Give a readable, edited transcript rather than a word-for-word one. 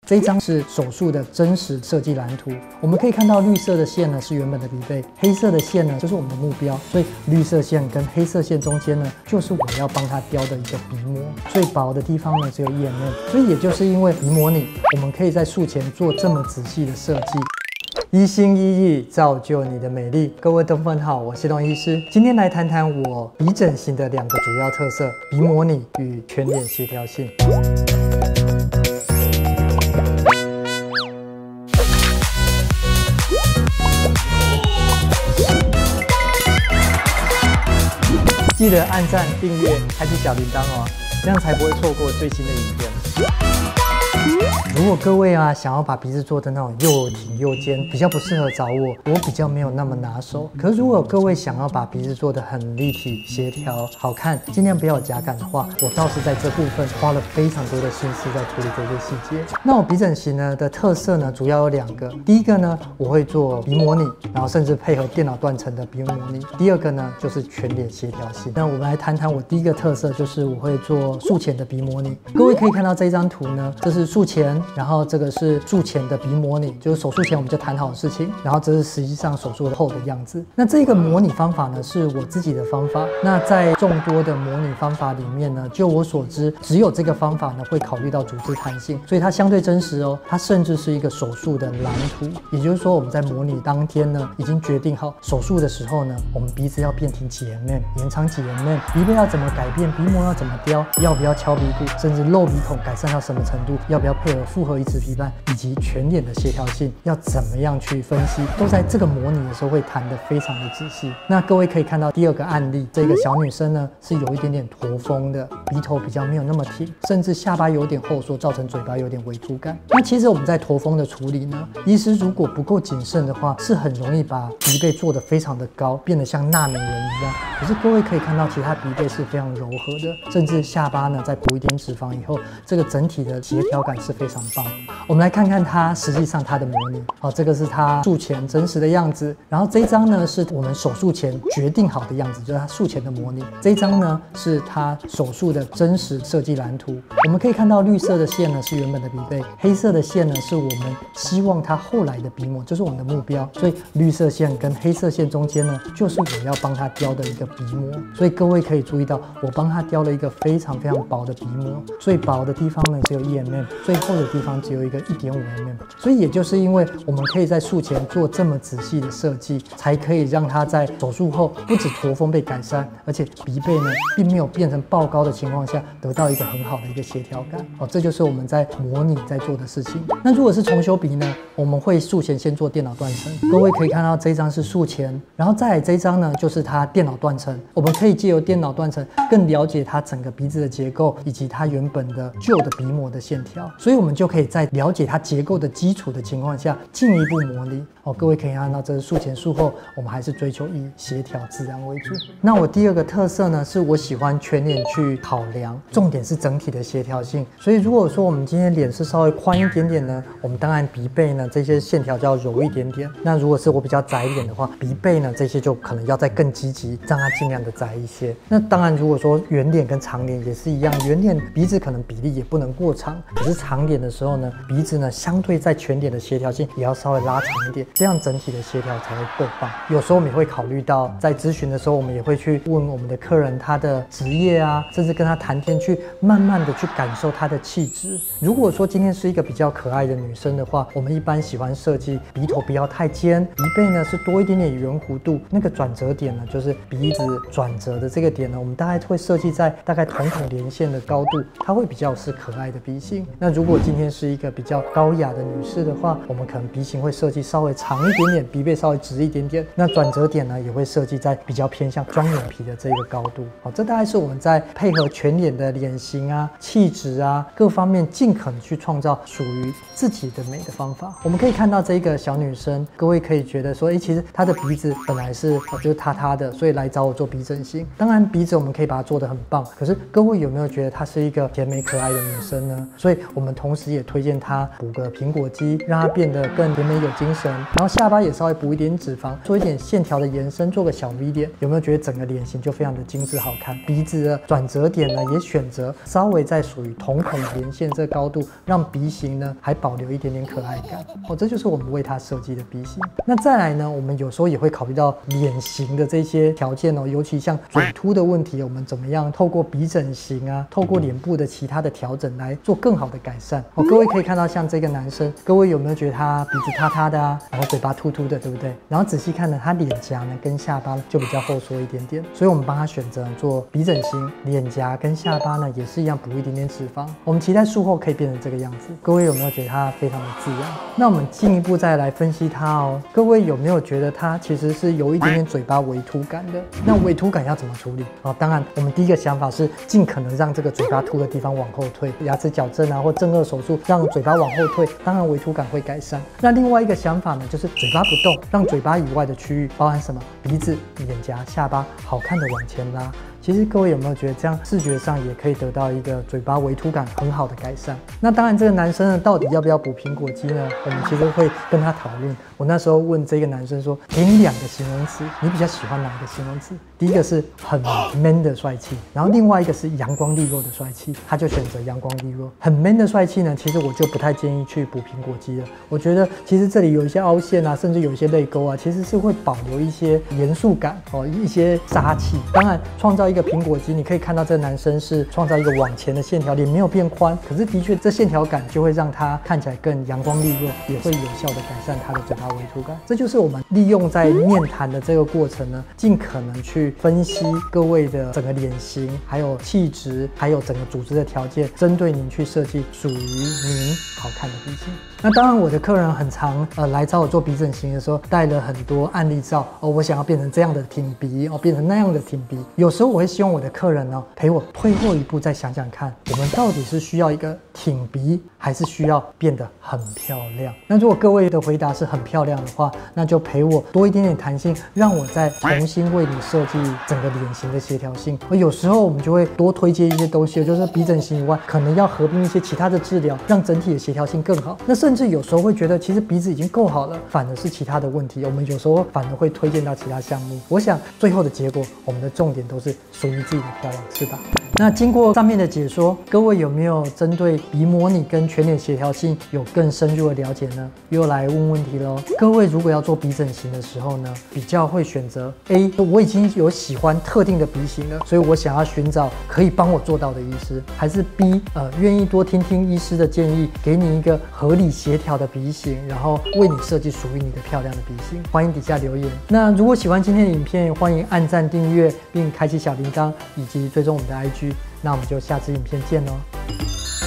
这一张是手术的真实设计蓝图。我们可以看到绿色的线呢是原本的鼻背，黑色的线呢就是我们的目标，所以绿色线跟黑色线中间呢就是我要帮它雕的一个鼻膜。最薄的地方呢只有1mm，所以也就是因为鼻模拟，我们可以在术前做这么仔细的设计。一心一意造就你的美丽。各位登粉好，我是龙医师，今天来谈谈我鼻整形的2个主要特色：鼻模拟与全脸协调性。记得按赞、订阅、开启小铃铛哦，这样才不会错过最新的影片。如果各位想要把鼻子做的那种又挺又尖，比较不适合找我，我比较没有那么拿手。可是如果各位想要把鼻子做的很立体、协调、好看，尽量不要有假感的话，我倒是在这部分花了非常多的心思在处理这些细节。那我鼻整形呢的特色呢，主要有2个。第一个呢，我会做鼻模拟，然后甚至配合电脑断层的鼻模拟。第二个呢，就是全脸协调性。那我们来谈谈我第一个特色，就是我会做术前的鼻模拟。各位可以看到这张图呢，这是术前，然后这个是术前的鼻模拟，就是手术前我们就谈好的事情，然后这是实际上手术后的样子。那这个模拟方法呢，是我自己的方法。那在众多的模拟方法里面呢，就我所知，只有这个方法呢会考虑到组织弹性，所以它相对真实哦。它甚至是一个手术的蓝图，也就是说我们在模拟当天呢，已经决定好手术的时候呢，我们鼻子要变挺几 mm， 延长几 mm， 鼻背要怎么改变，鼻膜要怎么雕，要不要敲鼻骨，甚至漏鼻孔改善到什么程度，要不要配合复合移植皮瓣，以及全脸的协调性要怎么样去分析，都在这个模拟的时候会谈得非常的仔细。那各位可以看到第2个案例，这个小女生呢是有一点点驼峰的，鼻头比较没有那么挺，甚至下巴有点后缩，造成嘴巴有点微凸感。那其实我们在驼峰的处理呢，医师如果不够谨慎的话，是很容易把鼻背做得非常的高，变得像纳美人一样。可是各位可以看到，其实它鼻背是非常柔和的，甚至下巴呢再补一点脂肪以后，这个整体的协调感是非常棒。我们来看看它实际上它的模拟。好，这个是它术前真实的样子，然后这一张呢是我们手术前决定好的样子，就是它术前的模拟。这一张呢是它手术的真实设计蓝图。我们可以看到绿色的线呢是原本的鼻背，黑色的线呢是我们希望它后来的鼻膜，就是我们的目标。所以绿色线跟黑色线中间呢，就是我要帮它雕的一个鼻膜。所以各位可以注意到，我帮它雕了一个非常非常薄的鼻膜，最薄的地方呢只有1mm， 最厚的地方只有一个1.5mm。所以也就是因为我们可以在术前做这么仔细的设计，才可以让它在手术后不止驼峰被改善，而且鼻背呢并没有变成爆高的情况下，得到一个很好的一个协调感。这就是我们在模拟在做的事情。那如果是重修鼻呢，我们会术前先做电脑断层。各位可以看到这一张是术前，然后再来这一张呢就是它电脑断层。我们可以借由电脑断层更了解它整个鼻子的结构，以及它原本的旧的鼻膜的线条，所以我们就可以在了解它结构的基础的情况下进一步模拟。各位可以看到这是术前术后，我们还是追求以协调自然为主。那我第2个特色呢，是我喜欢全脸去考量，重点是整体的协调性。所以如果说我们今天脸是稍微宽一点点呢，我们当然鼻背呢这些线条就要柔一点点。那如果是我比较窄一点的话，鼻背呢这些就可能要再更积极，让它尽量的窄一些。那当然如果说圆脸跟长脸也是一样，圆脸鼻子可能比例也不能过长，可是长脸的时候呢，鼻子呢相对在全脸的协调性也要稍微拉长一点，这样整体的协调才会够棒。有时候我们也会考虑到，在咨询的时候，我们也会去问我们的客人他的职业甚至跟他谈天，去慢慢的去感受他的气质。如果说今天是一个比较可爱的女生的话，我们一般喜欢设计鼻头不要太尖，鼻背呢是多一点点圆弧度，那个转折点呢就是鼻子转折的这个点呢，我们大概会设计在大概瞳孔连线的高度，它会比较是可爱的鼻型。那如果今天是一个比较高雅的女士的话，我们可能鼻型会设计稍微长一点点，鼻背稍微直一点点，那转折点呢也会设计在比较偏向双眼皮的这个高度。这大概是我们在配合全脸的脸型气质各方面尽可能去创造属于自己的美的方法。我们可以看到这个小女生，各位可以觉得说，其实她的鼻子本来是就是塌塌的，所以来找我做鼻整形。当然鼻子我们可以把它做得很棒，可是各位有没有觉得她是一个甜美可爱的女生呢？所以我们同时时也推荐他补个苹果肌，让他变得更甜美有精神。然后下巴也稍微补一点脂肪，做一点线条的延伸，做个小 V 脸。有没有觉得整个脸型就非常的精致好看？鼻子的转折点呢，也选择稍微在属于瞳孔连线这个高度，让鼻型呢还保留一点点可爱感。这就是我们为他设计的鼻型。那再来呢，我们有时候也会考虑到脸型的这些条件尤其像嘴凸的问题，我们怎么样透过鼻整形啊，透过脸部的其他的调整来做更好的改善。各位可以看到，像这个男生，各位有没有觉得他鼻子塌塌的啊，然后嘴巴凸凸的，对不对？然后仔细看呢，他脸颊呢跟下巴就比较后缩一点点，所以我们帮他选择做鼻整形，脸颊跟下巴呢也是一样补一点点脂肪。我们期待术后可以变成这个样子。各位有没有觉得他非常的自然？那我们进一步再来分析他哦。各位有没有觉得他其实是有一点点嘴巴微凸感的？那微凸感要怎么处理？当然我们第一个想法是尽可能让这个嘴巴凸的地方往后退，牙齿矫正啊或正颌手术让嘴巴往后退，当然微凸感会改善。那另外一个想法呢，就是嘴巴不动，让嘴巴以外的区域，包含什么？鼻子、脸颊、下巴，好看的往前拉。其实各位有没有觉得这样视觉上也可以得到一个嘴巴微凸感很好的改善？那当然这个男生呢，到底要不要补苹果肌呢？我们其实会跟他讨论。我那时候问这个男生说，给你2个形容词，你比较喜欢哪一个形容词？第一个是很 man 的帅气，然后另外一个是阳光利落的帅气，他就选择阳光利落。很 man 的帅气呢，其实我就不太建议去补苹果肌了。我觉得其实这里有一些凹陷啊，甚至有一些泪沟啊，其实是会保留一些严肃感一些杀气。当然创造一个苹果肌，你可以看到这个男生是创造一个往前的线条，脸没有变宽，可是的确这线条感就会让他看起来更阳光利落，也会有效的改善他的嘴巴微凸感。这就是我们利用在面谈的这个过程呢，尽可能去分析各位的整个脸型，还有气质，还有整个组织的条件，针对您去设计属于您好看的鼻型。那当然我的客人很常来找我做鼻整形的时候，带了很多案例照我想要变成这样的挺鼻变成那样的挺鼻。有时候我会希望我的客人呢陪我退后一步，再想想看，我们到底是需要一个挺鼻，还是需要变得很漂亮？那如果各位的回答是很漂亮的话，那就陪我多一点点弹性，让我再重新为你设计整个脸型的协调性。而有时候我们就会多推荐一些东西，就是鼻整形以外，可能要合并一些其他的治疗，让整体的协调性更好。那甚至有时候会觉得，其实鼻子已经够好了，反而是其他的问题。我们有时候反而会推荐到其他项目。我想最后的结果，我们的重点都是属于自己的漂亮，是吧？那经过上面的解说，各位有没有针对鼻模拟跟全脸协调性有更深入的了解呢？又来问问题咯。各位如果要做鼻整形的时候呢，比较会选择 A， 我已经有喜欢特定的鼻型了，所以我想要寻找可以帮我做到的医师，还是 B， 愿意多听听医师的建议，给你一个合理协调的鼻型，然后为你设计属于你的漂亮的鼻型。欢迎底下留言。那如果喜欢今天的影片，欢迎按赞、订阅，并开启小铃铛，以及追踪我们的IG。那我们就下支影片见咯。